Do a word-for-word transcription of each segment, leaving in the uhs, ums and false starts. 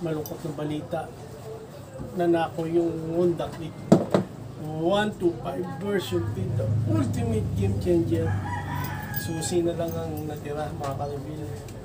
malungkot na balita. Nanako yung Honda Click one two five version three, the ultimate game changer. Susi na lang ang natira, mga kalibil.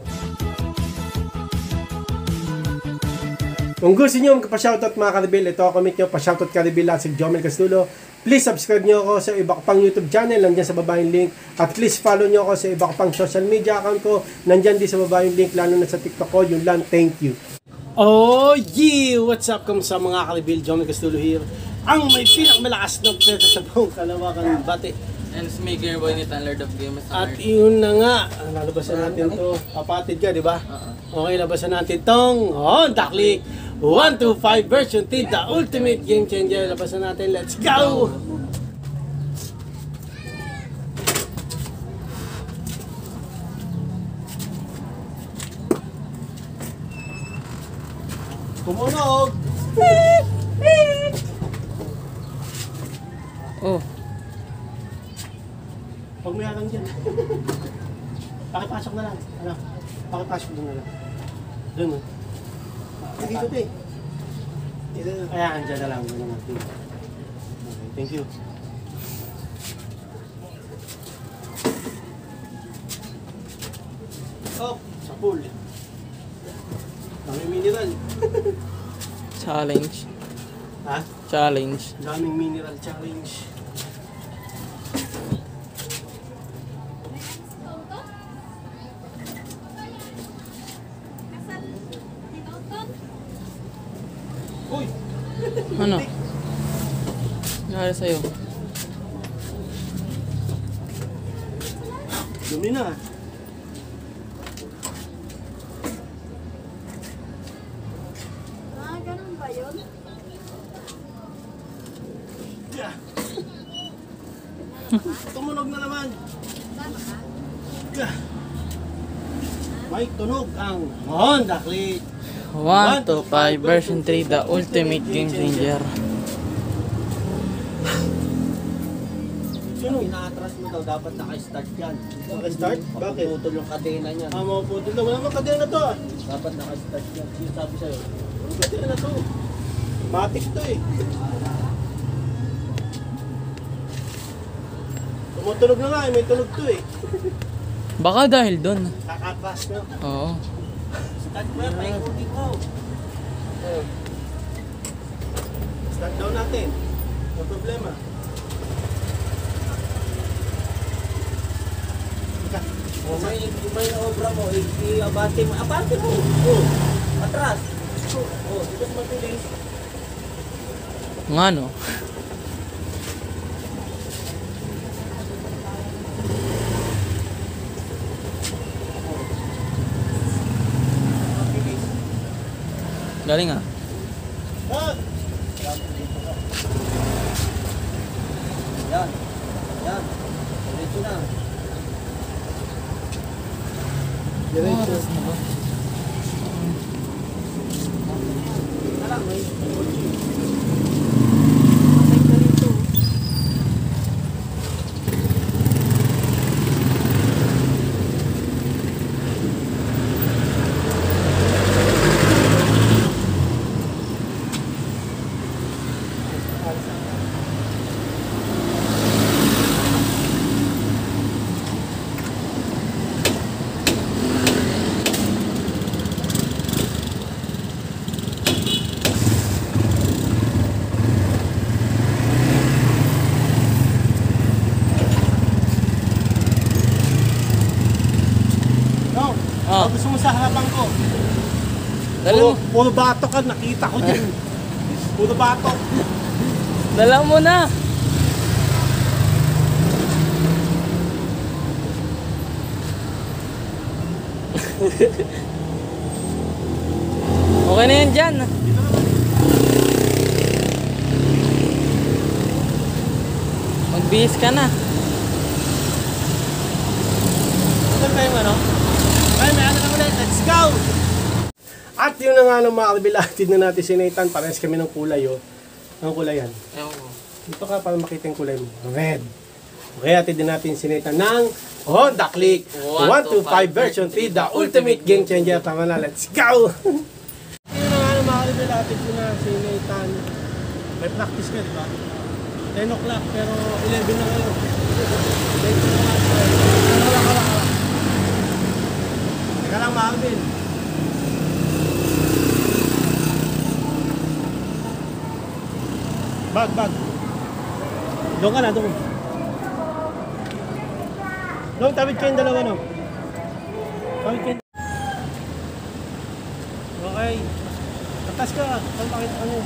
Kung gusto nyo magpa-shoutout mga kalibil, ito ako comment nyo, pa-shoutout kalibil at si Jomel Castulo. Please subscribe nyo ako sa iba ko pang YouTube channel, nandyan sa baba yung link. At please follow nyo ako sa iba ko pang social media account ko, nandyan din sa baba yung link, lalo na sa TikTok ko. Yun lang, thank you. Oh yeah! What's up kamusta mga kalibil? Jomel Castulo here. Ang may pinakamalakas na pwede sa buong Kalawakan Bati. And it's me, Game Boy Nita, Lord of Games. At yun na nga, lalabasan natin to. Papatid ka, di ba? Okay, labasan natin tong Honda Click one two five version three, the ultimate game changer. Labasan natin, let's go! Tumunog! Oh. Huwag mo yakang dyan. Pakipasok na lang. Ano? Pakipasok doon na lang. Doon mo. Hindi dito eh. Kaya andyan na lang. Doon naman. Okay, thank you. Oh, sa pool. Daming mineral. Challenge. Ha? Challenge. Daming mineral challenge. Uy! Ano? Nangyari sa'yo? Dumi na. Ah, ganun ba yun? Yeah. Tumunog na naman. Tama ka? Yeah. May tunog ang Honda Click one two five version three, the ultimate game changer. Sino? Ina-atras mo daw, dapat naka-start yan. Naka-start? Bakit? Mapuputol yung kadena niyan. Ah, mapuputol na. Wala naman kadena na to ah. Dapat naka-start yan. Sino sabi sa'yo? Wala kadena na to. Matik to eh. Tumutunog na nga eh. May tunog to eh. Baka dahil doon. Kakatras na. Oo. Start mo yan, paikutin mo. Start down natin. No problema. Kung may, kung may obra mo, i-abante mo. Abante mo! Oh, atras! Oh, dito sa matulis. Nga no? Galing ah. Ah! Yan. Yan. Diretso na. Diretso. Alam mo, Oh, gusto mo sa harapan ko? Dala Puro, mo. puro batok ka, nakita ko dyan. Puro batok. Dala mo na. Okay na yan dyan. Magbihis ka na. Saan ba yung ano? Ay, may ano na ulit. Let's go! At yun na nga ng mga kalbilatid na natin si Nathan. Parehas kami ng kulay, oh. Ang kulay yan. Ewan ko. Dito ka para makita yung kulay mo. Red. Okay, atid din natin si Nathan ng Honda Click one two five version three, the ultimate game changer. Tama na, let's go! Yun na nga atin ko na si Nathan. May practice ka, di ba? ten o'clock, pero eleven na ngayon. Thank you so much. Teka lang, teka lang. Teka lang, Marvin. Bag, bag. Doon ka na, doon. Doon, tawid kayong dalawa, no? Tawid kayong... Okay. Atas ka. Saan bakit ano?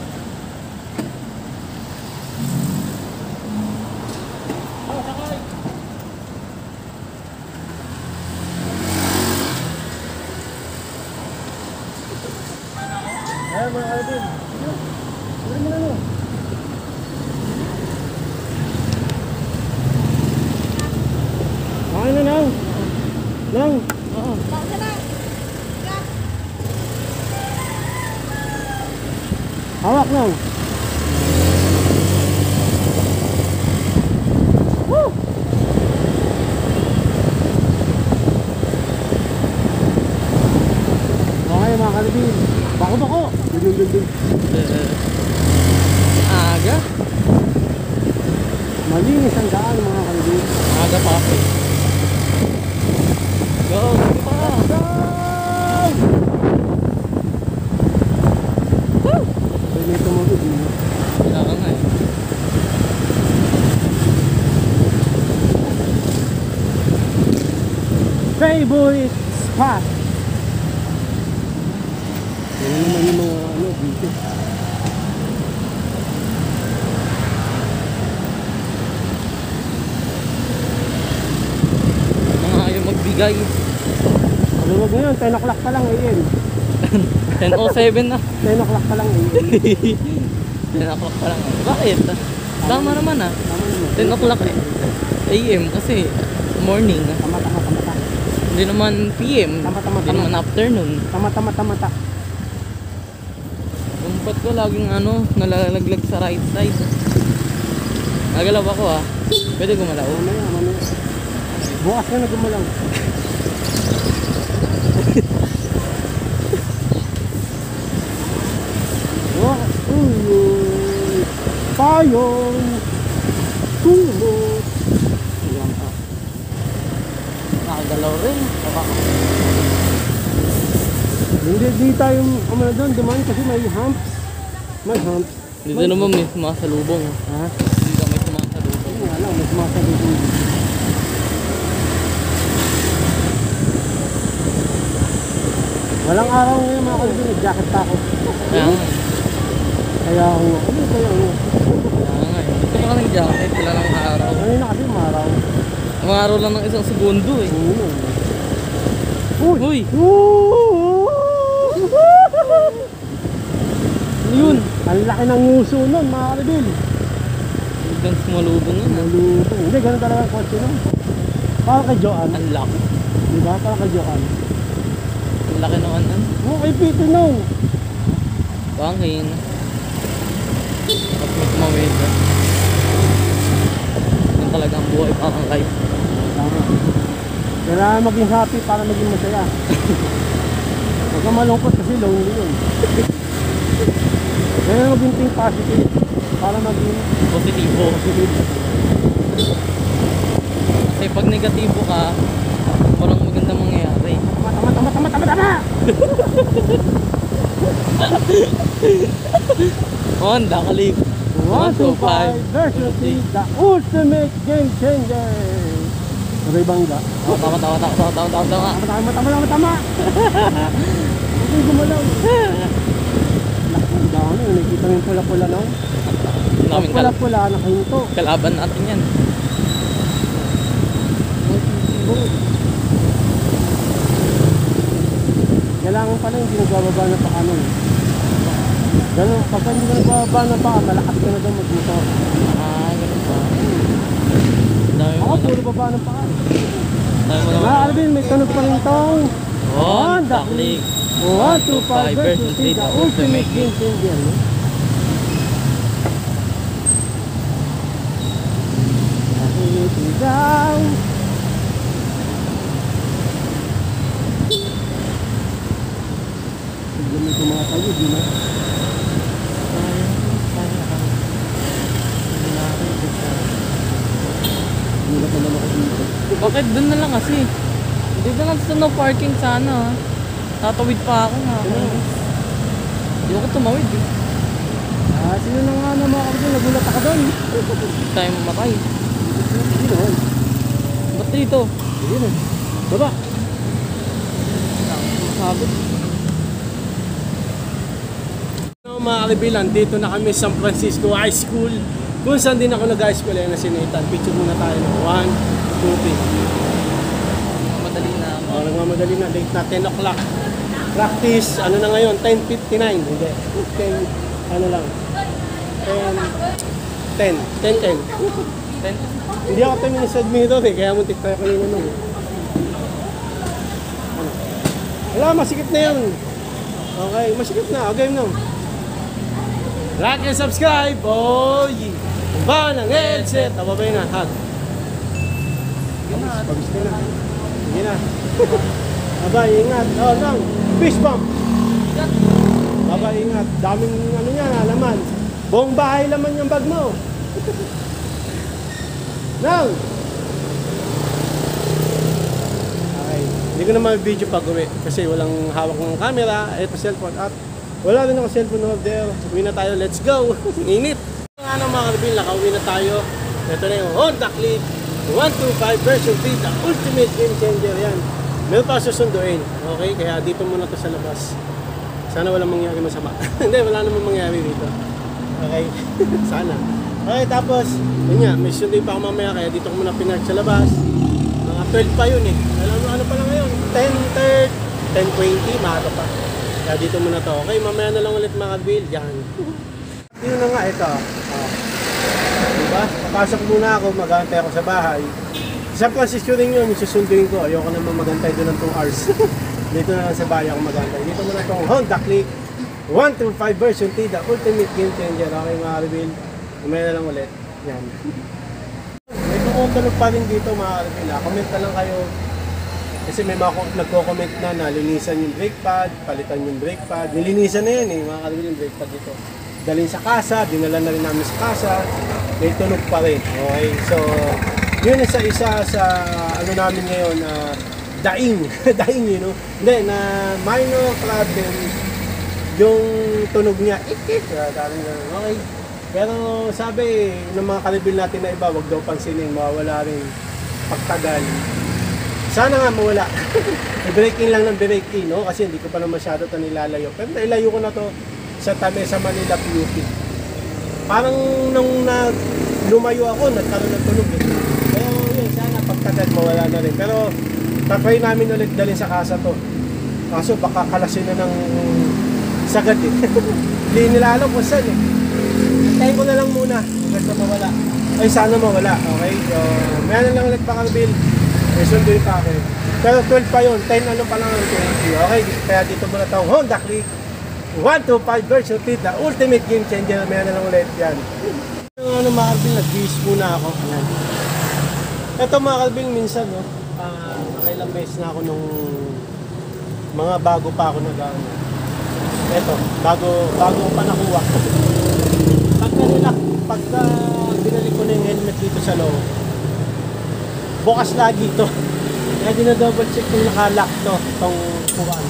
Oh, sakay. Ayan, mga kalabin. Ano mo na, no? Okay na, Nang. Nang. Oo. Hawak, Nang. Woo! Okay, mga kalabin. Bako, bako. Dun, dun, dun. Aga? Malinis ang daan, mga kalabin. Aga pa ako. Go! Pa! Pwede ito mag-uwi. Kailangan nga eh. Favorite spot. Yan naman yung mga ano, dito. Mga ayaw magbigay. Ano wag ngayon, ten o'clock pa lang A M. ten oh seven na. ten o'clock pa lang A M. ten o'clock pa lang. Bakit? Tama naman ah. Tama naman. ten o'clock eh. A M kasi morning. Tama, tama, tama, tama. Hindi naman P M. Tama, tama, Hindi tama. naman afternoon. Tama, tama, tama, tama. Kumpat ko laging ano, nalalaglag sa right side. Nagalaw ako ah. Pwede gumalaw. Mamaya, mamaya. Bukas na na gumalaw. Bukas, uy, payong, tumot. Ayan pa. Nakagalaw rin. Hindi, di tayo umano doon, dumaan kasi may humps. May humps. Dito naman may sumasalubong. Ha? Dito may sumasalubong. Hindi nga lang, may sumasabi ko. Walang araw ngayon mga kalabin, nag-jacket pa ako. Kaya nga. Kaya ako, ano kaya ako? Kaya nga eh. Ito ka ng jacket. Wala ng araw. Ngayon na kasi umaraw. Ang araw lang ng isang segundo eh. Oo. Uy! Uy! Yun! Ang laki ng nguso nun mga kalabin. Hanggang sumalubong yun ah. Malutong. Hindi, ganun talaga ang kotse nun. Parang kay Joanne. Ang laki. Diba? Parang kay Joanne. Ang laki naman nun. Oo, kay Pito nung. Bangin. Pag may tumawid ka. Yan talaga ang buhay parang life. Tama. Kailangan maging happy para maging masaya. Huwag kang malungkot kasi lonely yun. Kailangan maging think positive para maging Positibo. positive. Kasi pag negatibo ka, walang magandang mangyayari. Tama, tama, tama, tama, tama, tama! Honda, kalip. one two five version three, the ultimate game changer! Sabay bangga. Oh, tama, tama, tama, tama, tama, tama, tama. Tama, tama, tama, tama, tama! Huwag yung gumalaw. Ang dami, nakikita mo yung pula-pula no? Ang Ang daming kal pula-pula, nakahinto. kalaban natin yan. Kailangan pala hindi nagbababa na paa nun. Ganun, pagka hindi ka nagbababa na paa, malakas ka na daw magmotor. Ah, ganun ba? Dami mo Ako, na. puro baba ng paa. Dami mo Mga naman. Alvin, may tunog pa rin tong Honda, click. one two five version three, the ultimate game changer. No? Nakikita daw. Hindi mo tumatayo, di na. Bakit doon na lang kasi? Dito lang sa no parking sana. Tatawid pa ako nga. Hindi ako tumawid eh. Ah, sino na nga na mga kapatid? Nagulat ako doon. Hindi tayo mamakay. Hindi naman. Ba't dito? Hindi na. Baba. Masabot. Hello mga kaibigan, dito na kami sa San Francisco High School. Kung saan din ako nag-high school, ayun na si Nathan. Picture muna tayo ng one, two, three. Madali na ako. Oh, nagmamadali na, late na, ten o'clock. Practice, ano na ngayon, ten fifty-nine. Hindi, ten, ano lang. ten, ten, ten, ten. Ten. Hindi ako ten minutes admitted eh, kaya muntik tayo kanina nung. Ano? Wala, masikip na yun. Okay, masikip na, okay na. Like and subscribe, oh yeah. Ba ng headset, tababay na, hug. Sige na. Pagis ka na. Sige na. Aba, ingat. Oh, lang. Fish bump. Aba, ingat. Daming ano niya, laman. Buong bahay laman yung bag mo. Nang! Okay. Hindi ko na ma-video pag uwi kasi walang hawak ng camera. Ito cellphone at wala rin ako cellphone holder. Uwi na tayo. Let's go. Init. Nga na mga karibin, nakauwi na tayo. Ito na yung Honda Click one twenty-five version three, the ultimate game changer yan. Meron pa susunduin. Okay? Kaya dito muna to sa labas. Sana walang mangyari masama. Hindi, wala namang mangyari dito. Okay? Sana. Okay, tapos, yun nga, may sunduin pa ako mamaya, kaya dito ko muna pinark sa labas. Mga twelve pa yun eh. Alam mo, ano pa lang ngayon? ten thirty, ten twenty, maaga pa. Kaya dito muna to. Okay, mamaya na lang ulit mga kabil. Yan. Yun na nga, ito. Oh. Diba? Papasok muna ako, mag-aantay ako sa bahay. Sa San Francisco rin yun, yung susunduin ko. Ayoko naman mag-antay doon ng two hours. Dito na lang sa bahay ako mag-aantay. Dito muna itong Honda Click one twenty-five version T, the ultimate game changer. Okay mga kabil. Umaya na lang ulit. Yan. May tumutunog pa rin dito mga kabil. Comment na lang kayo. Kasi may mga nagko-comment na na linisan yung brake pad, palitan yung brake pad. Nilinisan na yan eh, mga kabil yung brake pad dito. Dalhin sa kasa, dinala na rin namin sa kasa. May tunog pa rin. Okay, so yun isa isa sa ano namin ngayon, uh, daing. Daing yun, no? Hindi, na minor problem yung tunog niya. Ikit. Okay. Pero sabi ng mga kalibil natin na iba, wag daw pansinin, mawawala rin pagtagal. Sana nga mawala. I-break-in lang ng break-in, no? Kasi hindi ko pa naman masyado ito nilalayo. Pero nailayo ko na to sa Tame sa Manila P U P. Parang nung na lumayo ako, nagkaroon ng tunog eh. Pero yun, sana pagtagal mawala na rin. Pero tatry namin ulit dalhin sa kasa to. Kaso baka kalasin na ng sagad eh. Hindi nila alam kung saan eh. Tayo ko na lang muna hanggang sa mawala. Ay sana mawala, okay? So, may ano lang ulit pa kang bill. May sunduin pa ako. Pero twelve pa yun, ten ano pa lang ang twenty. Okay, kaya dito muna itong Honda Click one twenty-five version three, the ultimate game changer. May ano lang ulit yan. Yung ano mga kalbing, nag-base muna ako. Ayan. Ito mga kalbing, minsan no, uh, nakailang beses na ako nung mga bago pa ako nag-ano. Ito, bago, bago ko pa nakuha. Pagka nila, pagka binalik ko na yung helmet dito sa loob, bukas lagi ito. Kaya dinadouble check kung nakalock to, itong kuhaan.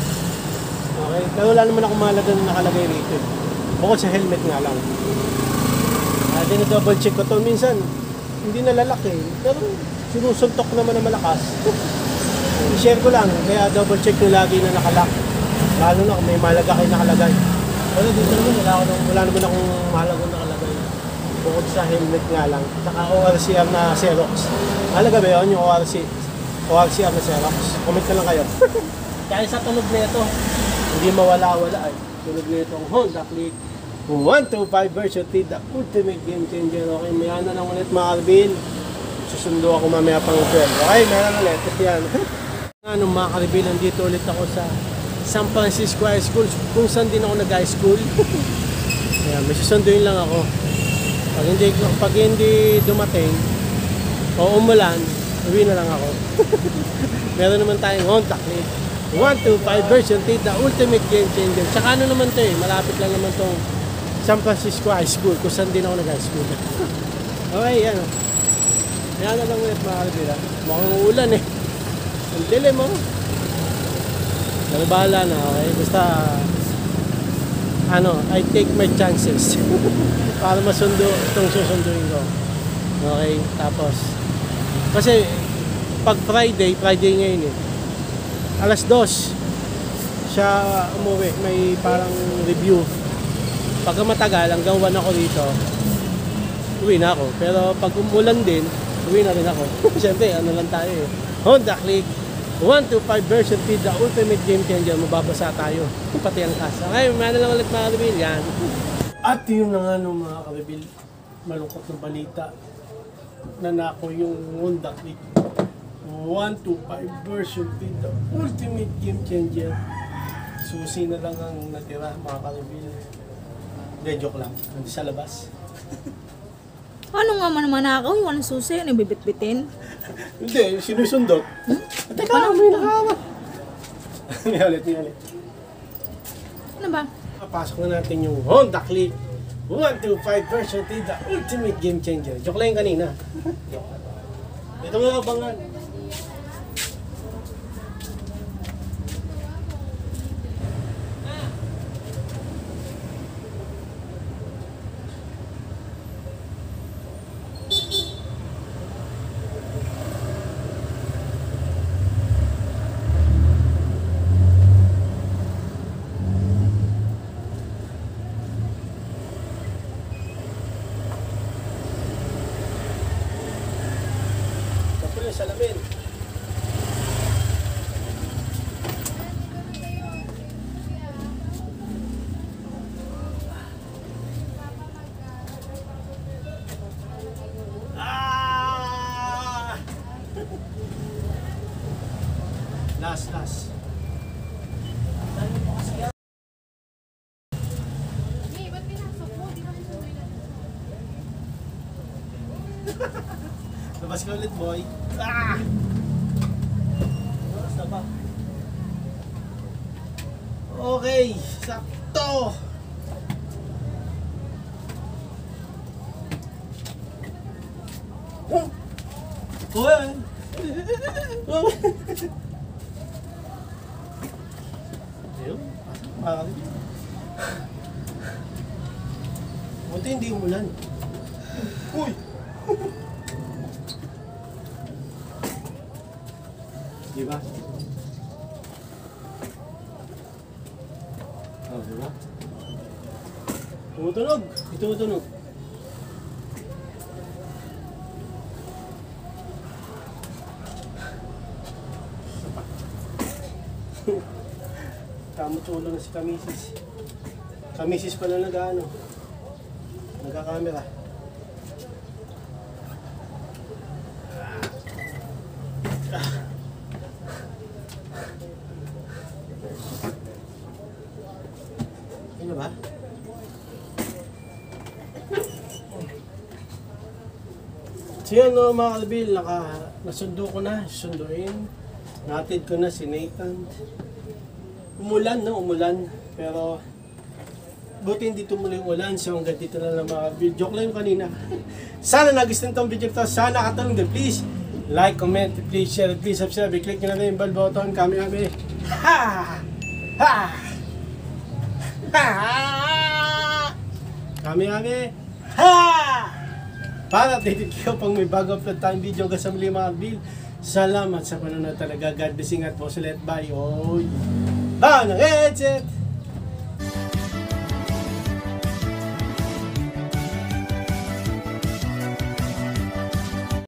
Okay, pero wala naman ako mahalaga na nakalagay rito. Bukod sa helmet nga lang. Kaya dinadouble check ko to. Minsan, hindi nalalaki. Pero sinusuntok naman na malakas. I-share ko lang, kaya double check nyo lagi na nakalock. Lalo na kung may mahalaga kayo nakalagay. Pero dito naman, wala, ako, wala naman akong mahalaga nakalagay. Bukod sa helmet nga lang. Saka O R C R na Xerox. Mahalaga ba yun yung O R C? O R C R na Xerox? Comment na lang kayo. Kaya sa tunog na ito, hindi mawala-wala ay. Tunog na itong Honda Click one twenty-five version T, the ultimate game changer. Okay, maya na lang ulit mga Alvin. Susundo ako mamaya pang twelve. Okay, maya na ulit. Ito yan. Ano mga Alvin, nandito ulit ako sa San Francisco High School, kung saan din ako nag-high school. Kaya may susunduin lang ako. Pag hindi, pag hindi dumating o umulan, uwi na lang ako. Meron naman tayong Honda Click one twenty-five version T, the ultimate game changer. Tsaka ano naman to eh, malapit lang naman tong San Francisco High School, kung saan din ako nag-high school. Okay, yan. Kaya na lang ulit mga kalibin ha. Mukhang ulan eh. Ang dilim oh. Pero bahala na, okay? Basta, ano, I take my chances. Para masundo itong susunduin ko. Okay, tapos, kasi, pag Friday, Friday ngayon eh, alas dos, siya umuwi, may parang review. Pagka matagal, hanggang one ako dito, uwi na ako. Pero pag umulan din, uwi na rin ako. Siyempre, ano lang tayo eh. Honda Click one two five version P, the ultimate game changer. Mababasa tayo. Pati ang kasa. Ngayon, may na lang ulit mga karibil. Yan. At yun na nga nung mga karibil, malungkot na balita. Nanako yung Honda Click one two five version P, the ultimate game changer. Susi na lang ang natira mga karibil. Hindi, joke lang. Hindi sa labas. Ano nga man manakaw, yung walang susi, yung bibit-bitin. Hindi, sinusundot. Hmm? Teka lang, may nakawa. May ulit, may ulit. Ano ba? Papasok na natin yung Honda Click one two five version T, the ultimate game changer. Joke lang yung kanina. Ito nga abangan. Salamin. Ah! Last, last. Labas ka ulit, boy. Ah! Basta ba? Okay, sakto. Oh! Uy! Ayun, parang buti hindi umulan. Uy! Diba? Oh, diba? Tumutunog! Tumutunog! Kamot ulo na si Kamisis. Kamisis pala nag-ano. Nagka-camera. Ano ba? So yun no, mga kalbil, naka, nasundo ko na, sunduin. Natid ko na si Nathan. Umulan no, umulan. Pero buti hindi tumuloy yung ulan. So hanggang dito na lang mga kalbil. Joke lang yung kanina. Sana nagustuhan tong video to. Sana katulong din. Please like, comment, please share, please subscribe. I-click nyo na rin yung bell button. Kami kami. Ha! Ha! Ha! Kami kami. Ha! Para updated kayo pang may bago upload tayong video hanggang sa muli mga kalbil. Salamat sa panonood talaga. God bless, ingat po. Ulit. Bye. Oy. Bye. Headset.